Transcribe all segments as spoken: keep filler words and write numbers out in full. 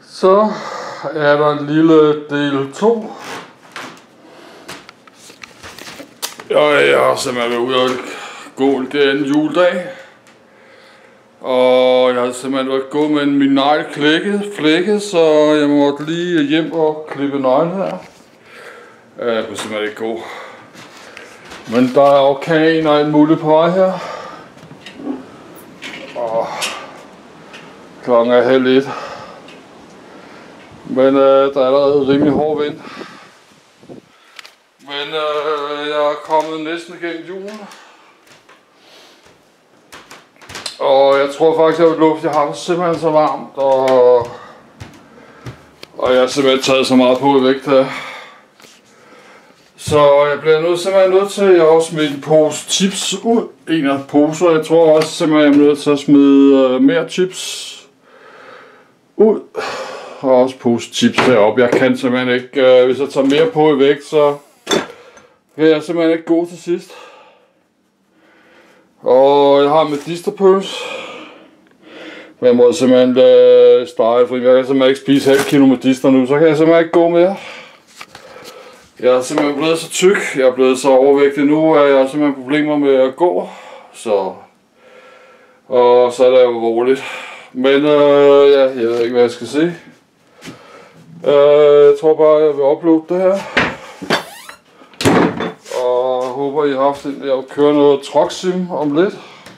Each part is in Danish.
Så er der en lille del to. Og jeg har simpelthen været ude og gå det anden juledag. Og jeg har simpelthen været gå med min negl klækket, flækket, så jeg måtte lige hjem og klippe neglen her. Jeg kunne simpelthen ikke gå. Men der er orkan og en mulig på vej her. Og klokken er halv et. Men øh, der er allerede rimelig hård vind. Men øh, jeg er kommet næsten igennem julen. Og jeg tror faktisk, jeg vil luft. Jeg har det simpelthen så varmt. Og, og jeg har simpelthen taget så meget på i vægt her. Så jeg bliver nødt, simpelthen nødt til at også smide en pose chips ud. En af poser. Jeg tror også simpelthen, jeg er nødt til at smide øh, mere chips ud. Og også pose chips heroppe. Jeg kan simpelthen ikke, øh, hvis jeg tager mere på i vægt, så kan jeg simpelthen ikke gå til sidst. Og jeg har medisterpølse. Men jeg må simpelthen øh, stege, fordi jeg kan simpelthen ikke spise halv kilo medister nu, så kan jeg simpelthen ikke gå mere. Jeg er simpelthen blevet så tyk, jeg er blevet så overvægtig nu, at jeg har simpelthen problemer med at gå. Så, og så er det jo roligt. Men øh, ja, jeg ved ikke, hvad jeg skal sige. Øh, jeg tror bare, jeg vil uploade det her. Og jeg håber, I har haft en, jeg kører noget truck sim om lidt.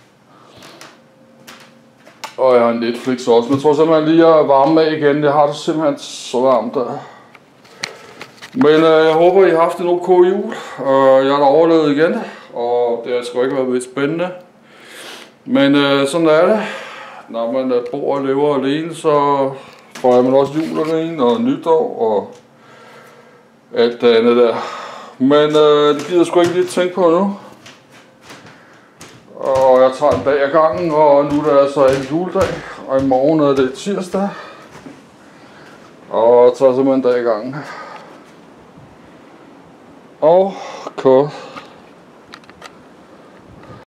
Og jeg har en Netflix også, men jeg tror simpelthen lige at varme af igen. Jeg har det simpelthen så varmt der. Men øh, jeg håber, I har haft en ok jul. Og jeg har da overlevet igen. Og det har sgu ikke været lidt spændende. Men øh, sådan er det. Når man øh, bor og lever alene, så fejrer man også jul alene og nytår og alt det andet der. Men øh, det gider jeg sgu ikke lige tænke på nu. Og jeg tager en dag ad gangen, og nu er det så en juledag, og i morgen er det tirsdag. Og jeg tager simpelthen en dag ad gangen. Og kort.